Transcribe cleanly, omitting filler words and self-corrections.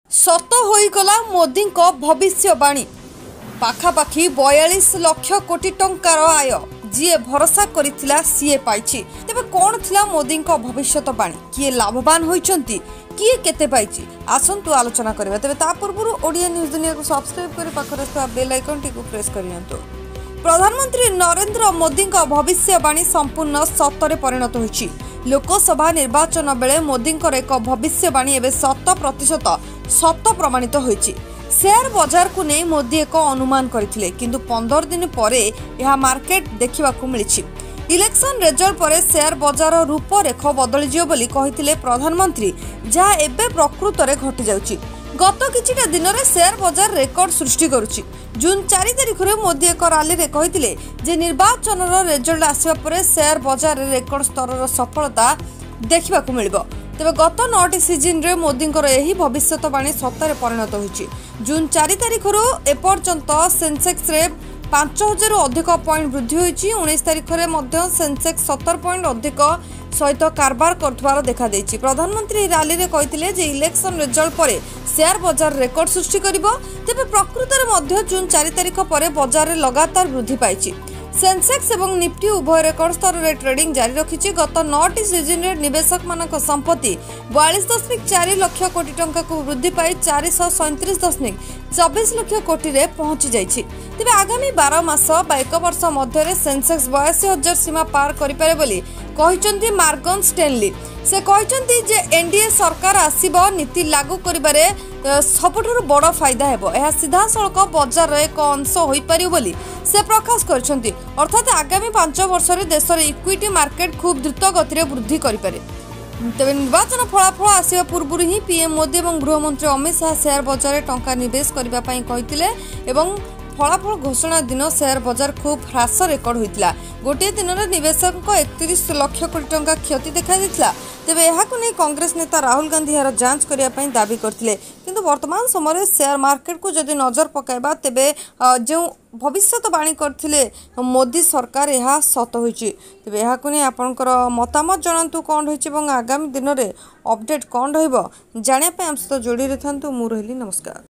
सत होईगला मोदी भविष्यवाणी पाखापाखि 42 लाख कोटी टंकार आय जी भरोसा करथिला सीए पाइछि। तेबे कोन थिला मोदी भविष्यवाणी किए लाभवान होइचंती किए केते पाइछि आसंतु आलोचना करबा। तेबे ता पूर्व ओडिया न्यूज दुनिया को सब्सक्राइब करि पाखरे स्था बेल आइकन टी को प्रेस करियंतु। प्रधानमंत्री नरेंद्र मोदी भविष्यवाणी संपूर्ण सतरे परिणत होइछि। लोकसभा निर्वाचन बेले मोदी एक भविष्यवाणी एवं 100% सत प्रमाणित होइछि। शेयर बाजार को नहीं मोदी एक अनुमान करथिले, किंतु 15 दिन परे यह मार्केट देखा मिली। इलेक्शन रिजल्ट पर शेयर बाजार रूपरेख बदली जियो बोली कहिथिले प्रधानमंत्री, जहाँ एबे प्रकृत में घटी जाउछि। गत किछिटा दिन में शेयर बाजार रेकर्ड सृष्टि करुछि। जून 4 तारिख में मोदी एक रैली रे कहिथिले जे निर्वाचन रिजल्ट आसिबा परे शेयर बाजार रेकर्ड स्तर सफलता देखा मिलिबो। तेबे गत 9टी सीजन रे मोदी यही भविष्यवाणी सत्तार परिणत होइछि। जून 4 तारिख एपर्यंत सेंसेक्स रे 5000 अधिक पॉइंट वृद्धि होइछि। 19 तारिख में सेंसेक्स 70 पॉइंट अधिक सहित कारबार करथवार देखा देइछि। प्रधानमंत्री रैली रे कहिथिले जे इलेक्शन रिजल्ट परे शेयर बाजार रेकर्ड सृष्टि करिबो। तेबे प्रकृत में जून 4 तारिख पर बाजार लगातार वृद्धि पाइछि। सेंसेक्स एवं निफ्टी उभय रेकर्ड स्तर में ट्रेडिंग जारी रखिछि। गत 9टी सीजन रे निवेशक मानक संपत्ति 42.4 लाख कोटी टंका को वृद्धि पाई 437.24 लाख कोटी रे पहुंची जाइछि। तेबे आगामी 12 मास बा 1 वर्ष मध्य सेंसेक्स 82,000 सीमा पार करिपारे बोली कहिसंती मार्गन स्टेनली। से कहिसंती जे एनडीए सरकार आसीबो नीति लागू करिबारे सबुठारु बड़ फायदा हेबो। यह सीधा सड़क बाजार एक अंश होई पारियो बोली से प्रकाश करछंती। अर्थात आगामी 5 वर्ष रे देशर इक्विटी मार्केट खूब द्रुत गति वृद्धि करिपारे। तेबे निर्वाचन फलाफल आसिबा पूर्व ही पीएम मोदी और गृहमंत्री अमित शाह शेयर बाजार में टंका निवेश करबा पई कहिथिले एवं फलाफल घोषणा दिन शेयर बाजार खूब ह्रास रेकर्ड होइतिला। गोटे दिन में निवेशक 31 लाख कोटी टंका क्षति देखा देथिला। तेबे एहाकु नै कांग्रेस नेता राहुल गांधी यार जांच करिया पई दाबी करथिले, किंतु वर्तमान समय शेयर मार्केट को जदि नजर पकाइबा तेबे जो भविष्यवाणी करथिले मोदी सरकार यह सत होइछि। तेबे एहाकु नै आपनकर मतामत जणांतु कोन होइछि एवं आगामी दिन में अपडेट कोन रहइबो जानिया पई हम सहित जोड़ी रहथांतु। मु रहिली नमस्कार।